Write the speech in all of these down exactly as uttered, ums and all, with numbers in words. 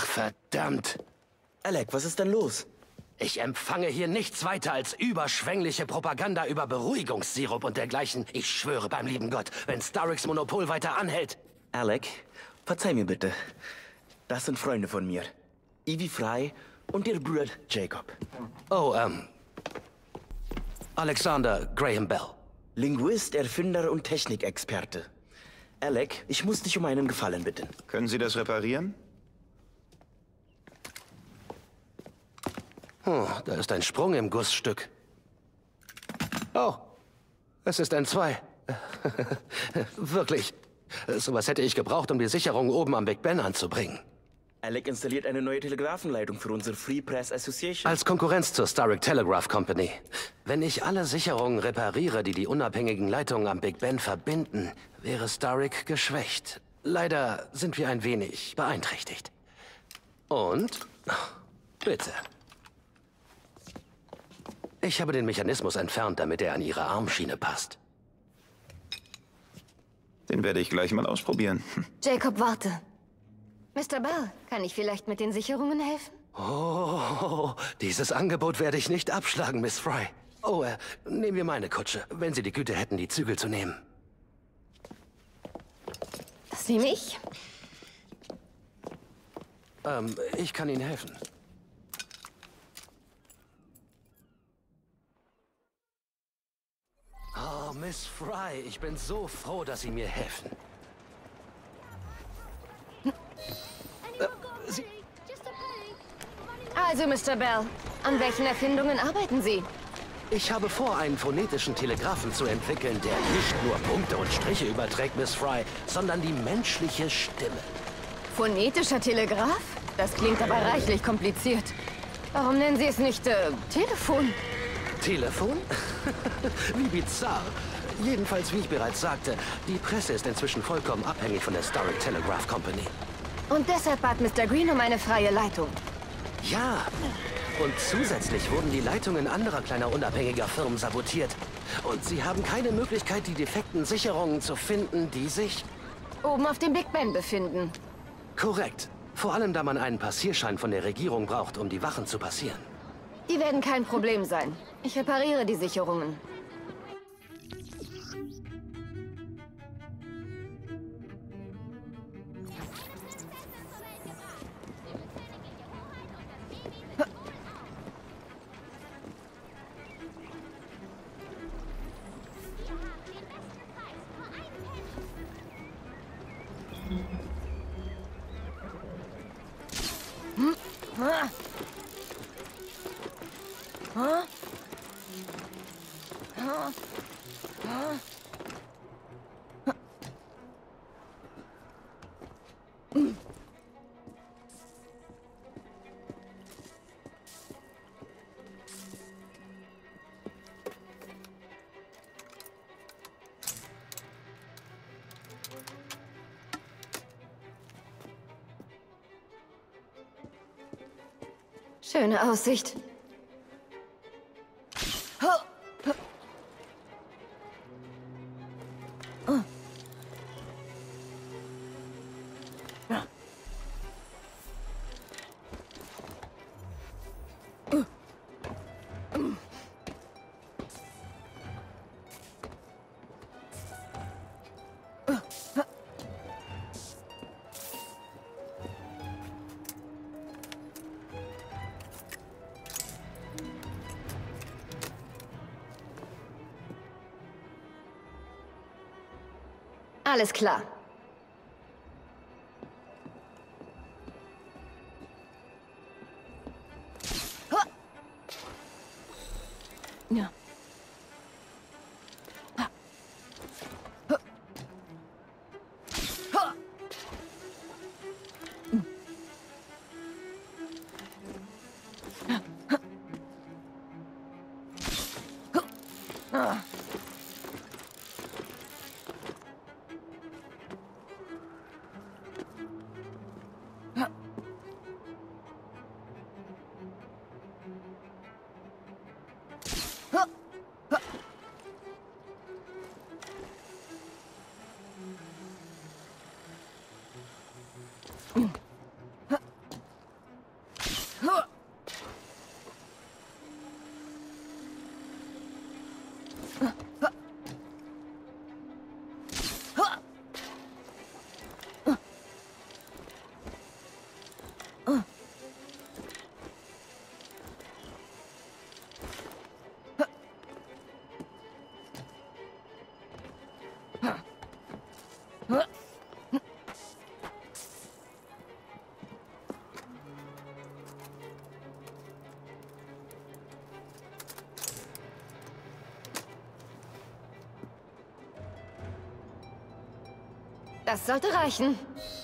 Ach, verdammt. Alec, was ist denn los? Ich empfange hier nichts weiter als überschwängliche Propaganda über Beruhigungssirup und dergleichen. Ich schwöre beim lieben Gott, wenn Starricks Monopol weiter anhält. Alec, verzeih mir bitte. Das sind Freunde von mir. Ivy Frey und ihr Bruder Jacob. Oh, ähm... Alexander Graham Bell. Linguist, Erfinder und Technikexperte. Alec, ich muss dich um einen Gefallen bitten. Können Sie das reparieren? Hm, da ist ein Sprung im Gussstück. Oh, es ist ein zwei. Wirklich. Sowas hätte ich gebraucht, um die Sicherung oben am Big Ben anzubringen. Alec installiert eine neue Telegrafenleitung für unsere Free Press Association. Als Konkurrenz zur Starrick Telegraph Company. Wenn ich alle Sicherungen repariere, die die unabhängigen Leitungen am Big Ben verbinden, wäre Starrick geschwächt. Leider sind wir ein wenig beeinträchtigt. Und? Bitte. Ich habe den Mechanismus entfernt, damit er an Ihre Armschiene passt. Den werde ich gleich mal ausprobieren. Jacob, warte. Mister Bell, kann ich vielleicht mit den Sicherungen helfen? Oh, dieses Angebot werde ich nicht abschlagen, Miss Frey. Oh, äh, nehmen wir meine Kutsche, wenn Sie die Güte hätten, die Zügel zu nehmen. Das nehme ich. Ähm, ich kann Ihnen helfen. Oh, Miss Frey, ich bin so froh, dass Sie mir helfen. Äh, Sie... Also, Mister Bell, an welchen Erfindungen arbeiten Sie? Ich habe vor, einen phonetischen Telegraphen zu entwickeln, der nicht nur Punkte und Striche überträgt, Miss Frey, sondern die menschliche Stimme. Phonetischer Telegraph? Das klingt aber reichlich kompliziert. Warum nennen Sie es nicht, äh, Telefon? Telefon? Wie bizarr. Jedenfalls, wie ich bereits sagte, die Presse ist inzwischen vollkommen abhängig von der Starrick Telegraph Company. Und deshalb bat Mister Green um eine freie Leitung. Ja. Und zusätzlich wurden die Leitungen anderer kleiner unabhängiger Firmen sabotiert. Und sie haben keine Möglichkeit, die defekten Sicherungen zu finden, die sich... Oben auf dem Big Ben befinden. Korrekt. Vor allem, da man einen Passierschein von der Regierung braucht, um die Wachen zu passieren. Die werden kein Problem sein. Ich repariere die Sicherungen. Hm? Ah. Huh? Huh? Huh? Hm. Schöne Aussicht. Alles klar. Ja. Das sollte reichen.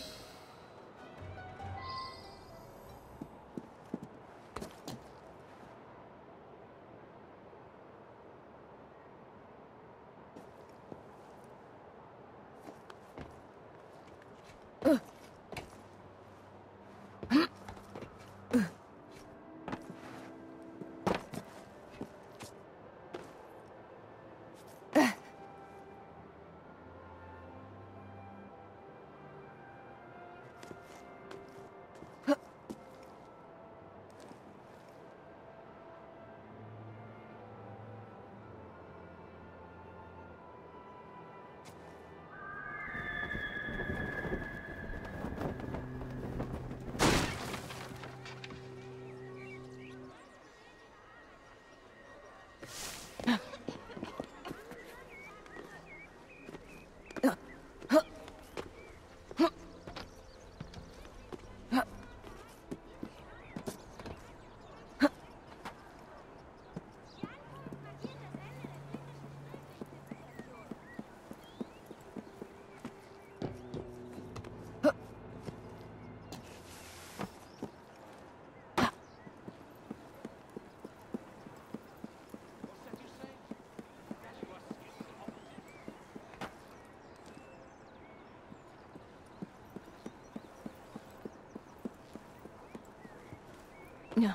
Ja.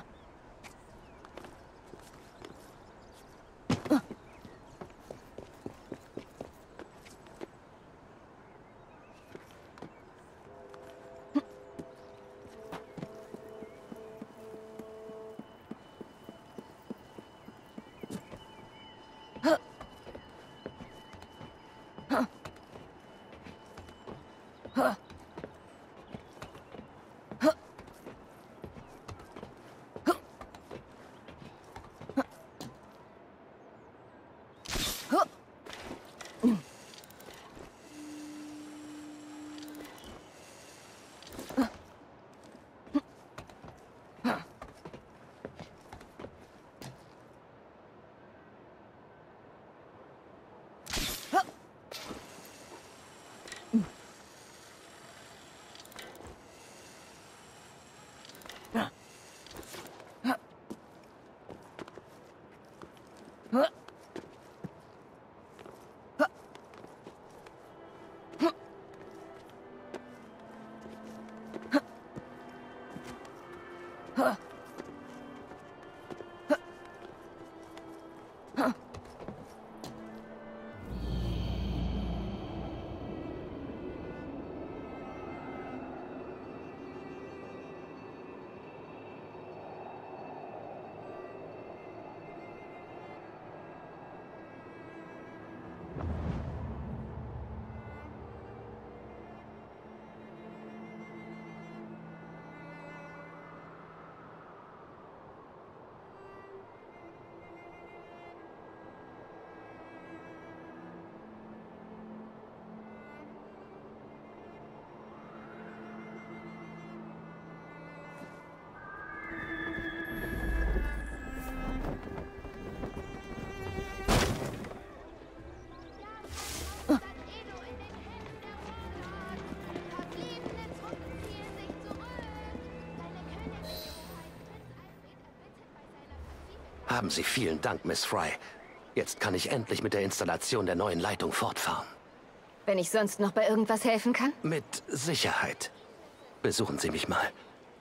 Haben Sie vielen Dank, Miss Fry. Jetzt kann ich endlich mit der Installation der neuen Leitung fortfahren. Wenn ich sonst noch bei irgendwas helfen kann? Mit Sicherheit. Besuchen Sie mich mal.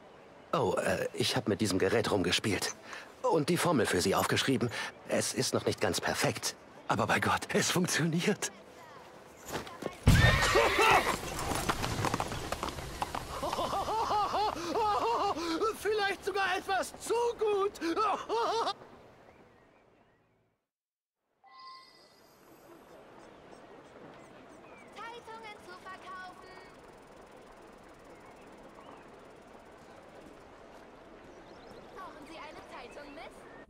Oh, äh, ich habe mit diesem Gerät rumgespielt. Und die Formel für Sie aufgeschrieben. Es ist noch nicht ganz perfekt. Aber bei Gott, es funktioniert. Vielleicht sogar etwas zu gut. Zeitungen zu verkaufen. Brauchen Sie eine Zeitung, Miss?